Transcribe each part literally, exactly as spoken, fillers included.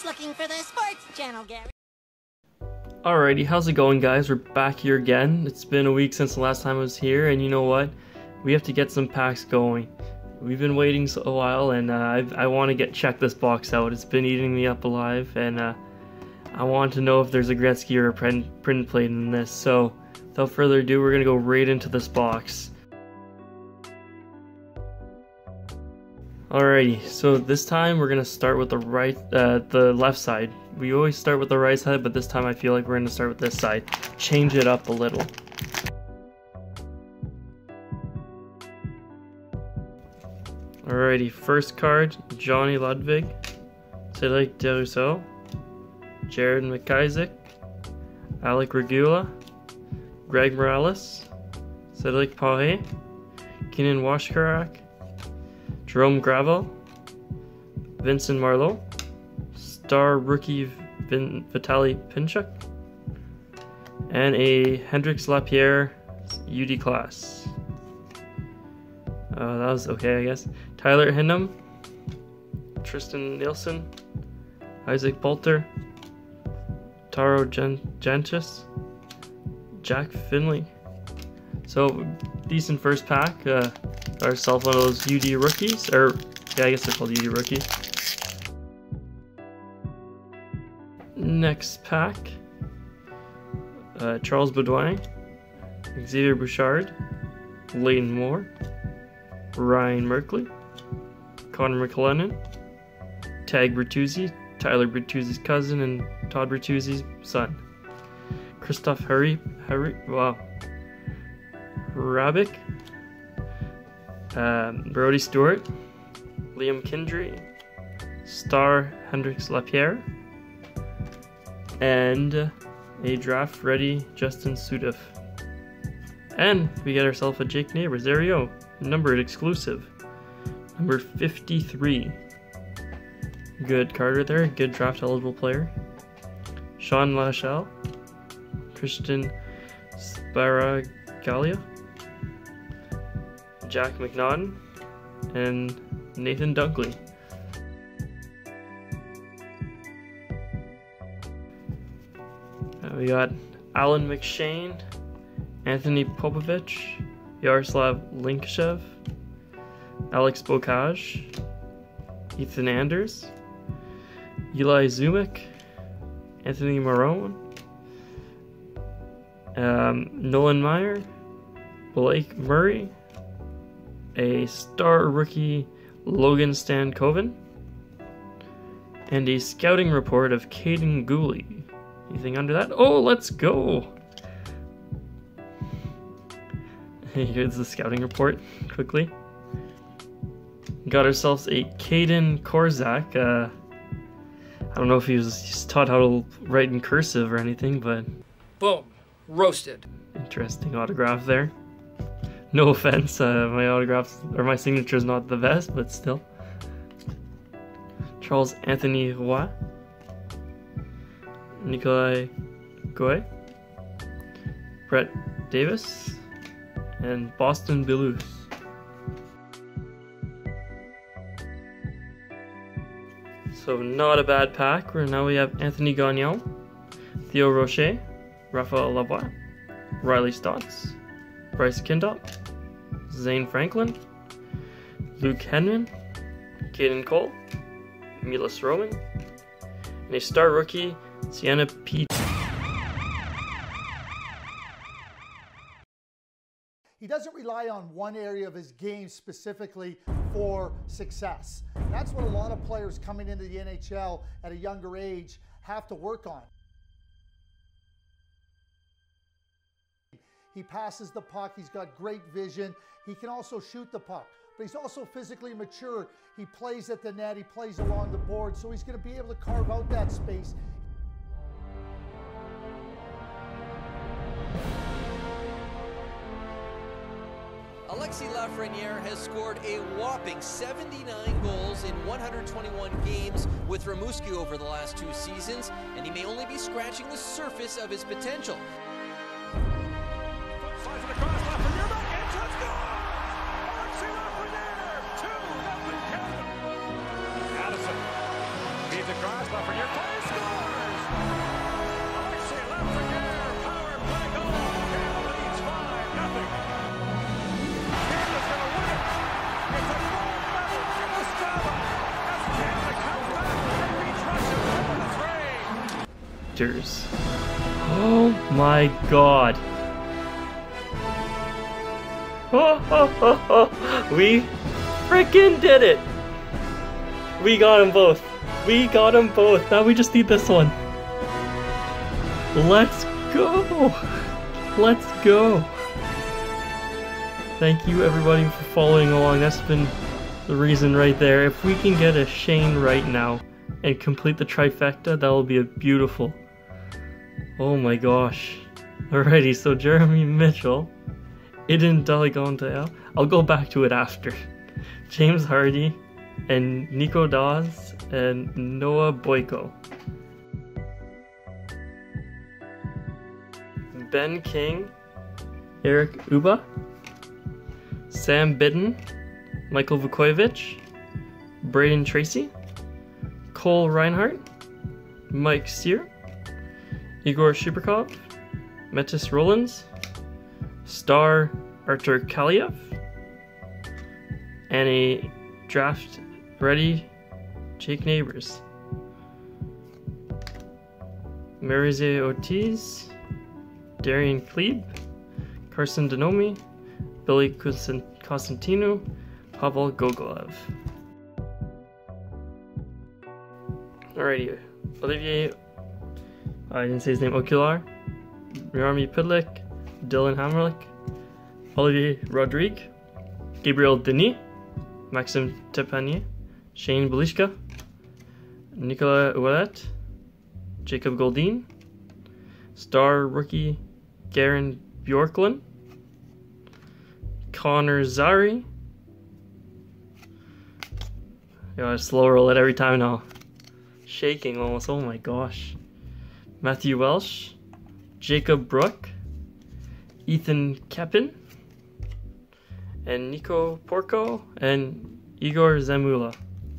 looking for the sports channel, Gary. Alrighty, how's it going, guys? We're back here again. It's been a week since the last time I was here, and you know what? We have to get some packs going. We've been waiting a while, and uh, I've, I want to get check this box out. It's been eating me up alive, and uh, I want to know if there's a Gretzky or a print, print plate in this. So, without further ado, we're gonna go right into this box. Alrighty, so this time we're gonna start with the right, uh, the left side. We always start with the right side, but this time I feel like we're gonna start with this side. Change it up a little. Alrighty, first card, Johnny Ludwig, Cédric Derousseau, Jared McIsaac, Alec Regula, Greg Morales, Cédric Paré, Keenan Washkarak, Jerome Gravel, Vincent Marleau, star rookie Vin Vitaly Pinchuk, and a Hendrix Lapierre U D class. Uh, that was okay, I guess. Tyler Hinham, Tristan Nielsen, Isaac Poulter, Taro Gen Gentis, Jack Finley. So, decent first pack. Uh, ourselves one of those U D rookies, or yeah, I guess they're called U D rookies. Next pack, uh, Charles Baudouin, Xavier Bouchard, Leighton Moore, Ryan Merkley, Connor McLennan, Tag Bertuzzi, Tyler Bertuzzi's cousin and Todd Bertuzzi's son, Christoph Harry, Harry, wow, Rabic, um, Brody Stewart, Liam Kindry, Star Hendrix Lapierre, and a draft ready Justin Sudeff. And we get ourselves a Jake Neighbors. There we go. Numbered exclusive. Number fifty-three. Good card right there. Good draft eligible player. Sean Lachelle, Christian Sparagalia, Jack McNaughton, and Nathan Dunkley. Uh, we got Alan McShane, Anthony Popovich, Yaroslav Linkashev, Alex Bocage, Ethan Anders, Eli Zumik, Anthony Marone, um, Nolan Meyer, Blake Murray, a star rookie Logan Stankoven, and a scouting report of Caden Gooley. Anything under that? Oh, let's go! Here's the scouting report, quickly. Got ourselves a Caden Korzak. Uh, I don't know if he was he's taught how to write in cursive or anything, but... Boom. Roasted. Interesting autograph there. No offense, uh, my autographs, or my signature's not the best, but still. Charles Anthony Roy, Nikolai Goy, Brett Davis, and Boston Bilous. So not a bad pack, where now we have Anthony Gagnon, Theo Rocher, Raphael Lavoie, Riley Stotts, Bryce Kindop, Zane Franklin, Luke Henman, Caden Cole, Milos Roman, and a star rookie, Sienna P. He doesn't rely on one area of his game specifically for success. That's what a lot of players coming into the N H L at a younger age have to work on. He passes the puck, he's got great vision, he can also shoot the puck, but he's also physically mature. He plays at the net, he plays along the board, so he's going to be able to carve out that space. Alexis Lafreniere has scored a whopping seventy-nine goals in one hundred twenty-one games with Rimouski over the last two seasons, and he may only be scratching the surface of his potential. Slides it across, Lafreniere back in, shot, score! Alexis Lafreniere, two nothing Canada. Addison feeds across, Lafreniere. actors. Oh my god. Oh, oh, oh, oh. We freaking did it. We got them both. We got them both. Now we just need this one. Let's go. Let's go. Thank you everybody for following along. That's been the reason right there. If we can get a Shane right now and complete the trifecta, that will be a beautiful. Oh my gosh. Alrighty, so Jeremy Mitchell, Iden Daligontael. I'll go back to it after. James Hardy, and Nico Dawes, and Noah Boyko. Ben King, Eric Uba, Sam Bidden, Michael Vukovic, Braden Tracy, Cole Reinhardt, Mike Sear, Igor Shubrakov, Metis Rollins, Star Artur Kaliev, and a draft ready Jake Neighbors. Marize Ortiz, Darian Klebe, Carson Denomi, Billy Costantino, Pavel Gogolev. Alrighty, Olivier, I didn't say his name, Ocular, Rami Pidlick, Dylan Hammerlick, Olivier Rodrigue, Gabriel Denis, Maxim Tepanier, Shane Belishka, Nicolas Ouellet, Jacob Goldin, star rookie Garen Bjorklund, Connor Zari. Yeah, I slow roll it every time now. Shaking almost, oh my gosh. Matthew Welsh, Jacob Brook, Ethan Kepin, and Nico Porco, and Igor Zamula.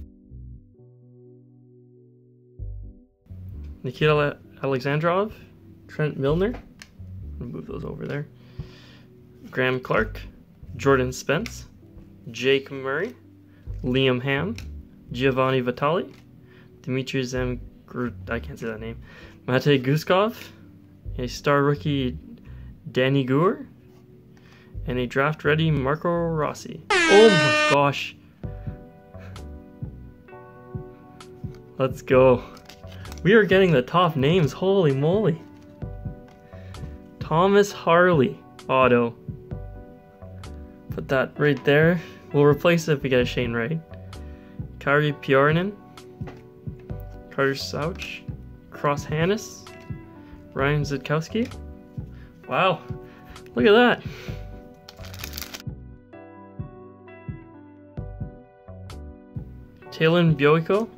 Nikita Alexandrov, Trent Milner, I'll move those over there, Graham Clark, Jordan Spence, Jake Murray, Liam Ham, Giovanni Vitali, Dmitry Zem, I can't say that name, Matej Guskov, a star rookie Danny Gour, and a draft ready Marco Rossi. Oh my gosh. Let's go. We are getting the top names, holy moly. Thomas Harley, auto. Put that right there. We'll replace it if we get a Shane right. Kari Pjarnen, Carter Sauch, Cross Hannes, Ryan Zidkowski. Wow, look at that. Talon Bioiko,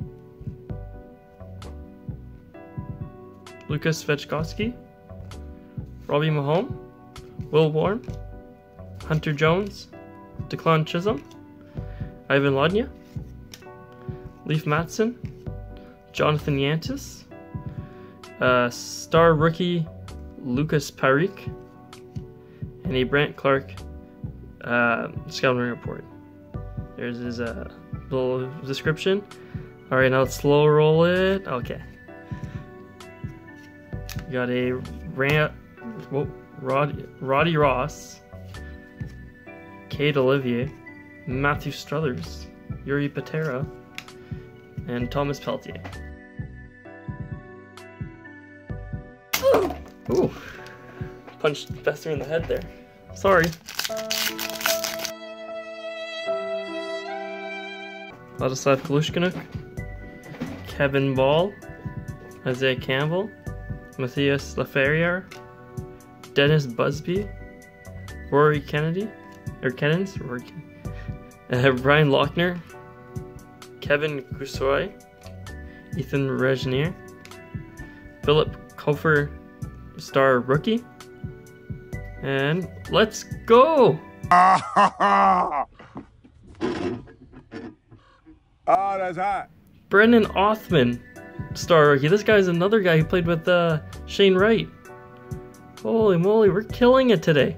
Lucas Svechkovsky, Robbie Mahone, Will Warren, Hunter Jones, Declan Chisholm, Ivan Lodnia, Leaf Matson, Jonathan Yantis, uh, star rookie Lucas Parik, and a Brant Clark uh, scouting report. There's his uh, little description. Alright, now let's slow roll it. Okay. We got a Ran Whoa, Rod Roddy Ross, Kate Olivier, Matthew Struthers, Yuri Patera, and Thomas Peltier. Ooh, punched Fester in the head there. Sorry. Vladislav Kalushkinuk, Kevin Ball, Isaiah Campbell, Matthias Laferriere, Dennis Busby, Rory Kennedy, or Kennens, Rory, uh, Brian Lochner, Kevin Gusoy, Ethan Regnier, Philip Kofer, star rookie, and let's go! Ah, that's hot. Brendan Othman, star rookie. This guy's another guy who played with uh, Shane Wright. Holy moly, we're killing it today.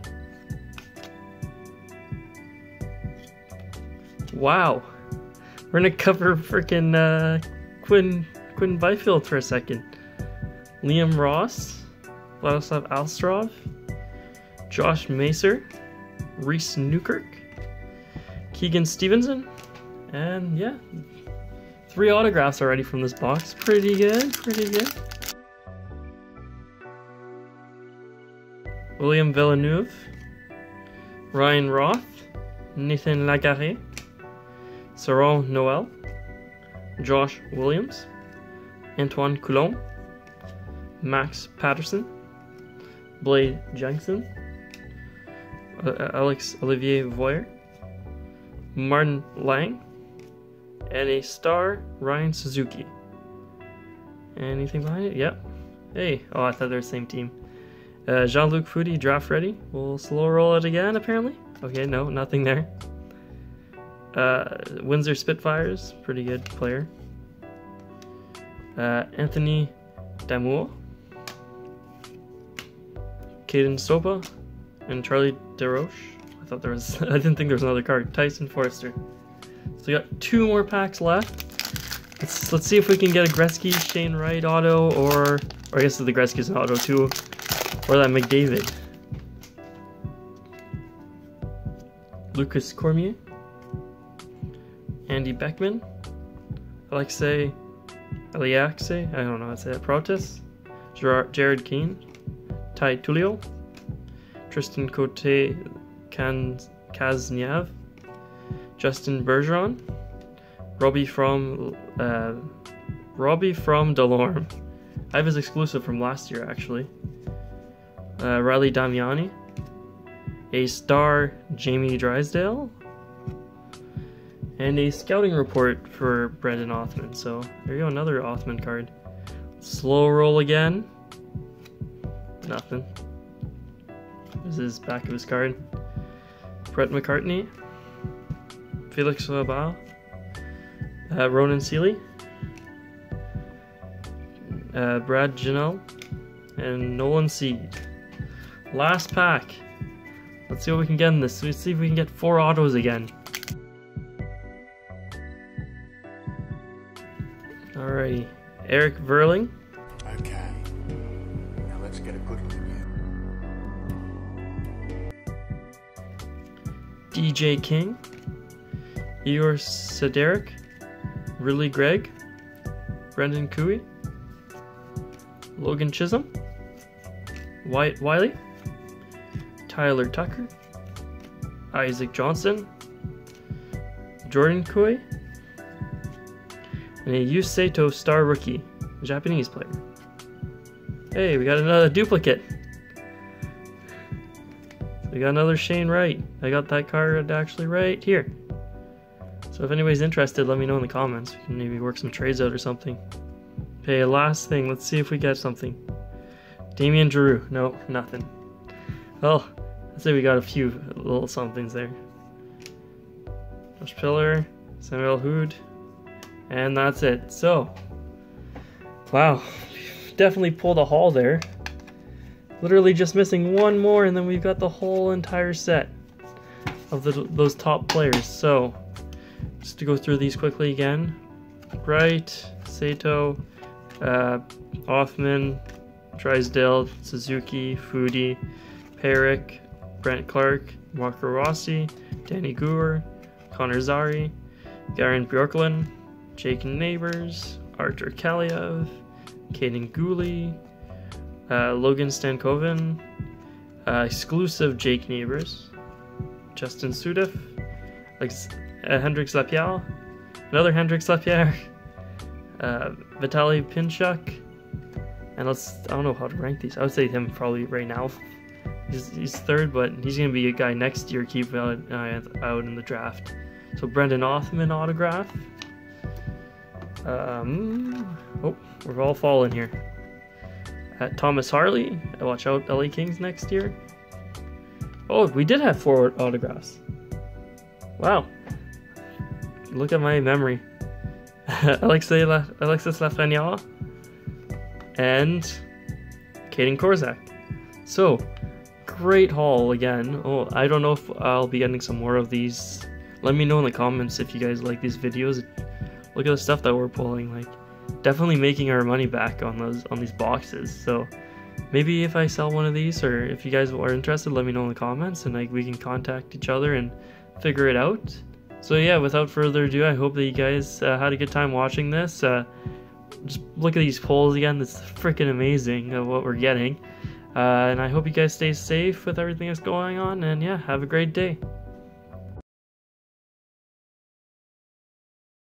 Wow. We're gonna cover freaking uh, Quinn, Quinn Byfield for a second. Liam Ross, Vladislav Alstrov, Josh Macer, Reese Newkirk, Keegan Stevenson, and yeah, three autographs already from this box. Pretty good, pretty good. William Villeneuve, Ryan Roth, Nathan Lagaré, Saron Noel, Josh Williams, Antoine Coulomb, Max Patterson, Blade Jensen, uh, Alex Olivier Voyer, Martin Lang, and a star, Ryan Suzuki. Anything behind it? Yep. Hey, oh, I thought they were the same team. Uh, Jean-Luc Foudy, draft ready. We'll slow roll it again, apparently. Okay, no, nothing there. Uh, Windsor Spitfires, pretty good player. Uh, Anthony Damour, Caden Sopa, and Charlie DeRoche. I thought there was, I didn't think there was another card. Tyson Forrester. So we got two more packs left. Let's let's see if we can get a Gretzky, Shane Wright auto, or, or I guess the Gretzky's an auto too, or that McDavid. Lucas Cormier, Andy Beckman, Alexei Aliaxe, I don't know how to say that, Protas, Gerard, Jared Keane, Ty Tulio, Tristan Cote Kazniev, Justin Bergeron, Robbie from uh, Robbie from Delorme. I have his exclusive from last year actually. Uh, Riley Damiani, a star Jamie Drysdale, and a scouting report for Brendan Othman. So there you go, another Othman card. Slow roll again. Nothing. This is back of his card. Brett McCartney, Felix Rabal, uh, Ronan Seeley, uh, Brad Janelle, and Nolan Seed. Last pack. Let's see what we can get in this. Let's see if we can get four autos again. Alrighty. Eric Verling. Okay. Now let's get a good look at you. D J King. Igor Sederic. Ridley Gregg. Brendan Cooey. Logan Chisholm. Wyatt Wiley. Tyler Tucker, Isaac Johnson, Jordan Cooey, and a Yu Sato star rookie, Japanese player. Hey, we got another duplicate. We got another Shane Wright. I got that card actually right here. So if anybody's interested, let me know in the comments. We can maybe work some trades out or something. Okay, last thing. Let's see if we get something. Damian Giroux. No, nothing. Well, I'd say we got a few little somethings there. Josh Pillar, Samuel Hood, and that's it. So, wow, definitely pulled a haul there. Literally just missing one more, and then we've got the whole entire set of the, those top players. So, just to go through these quickly again. Wright, Sato, uh, Othman, Drysdale, Suzuki, Foodie, Perrick, Brent Clark, Marco Rossi, Danny Guer, Connor Zari, Garen Bjorklund, Jake Neighbors, Artur Kaliev, Caden Gooley, uh, Logan Stankoven, uh, exclusive Jake Neighbors, Justin Sudeff, Alex, uh, Hendrix Lapierre, another Hendrix Lapierre, uh, Vitaly Pinchuk, and let's, I don't know how to rank these. I would say him probably right now. He's, he's third, but he's going to be a guy next year keep out, uh, out in the draft. So Brendan Othman autograph. Um, oh, we're all falling here. Uh, Thomas Harley. Watch out, L A Kings next year. Oh, we did have four autographs. Wow. Look at my memory. Alexei La Alexis Lafreniere and Kaden Korczak. So, great haul again. Oh, I don't know if I'll be getting some more of these. Let me know in the comments if you guys like these videos. Look at the stuff that we're pulling. Like, definitely making our money back on those on these boxes. So maybe if I sell one of these, or if you guys are interested, let me know in the comments, and like we can contact each other and figure it out. So yeah, without further ado, I hope that you guys uh, had a good time watching this. Uh, just look at these pulls again. It's freaking amazing of what we're getting. Uh, and I hope you guys stay safe with everything that's going on. And yeah, have a great day.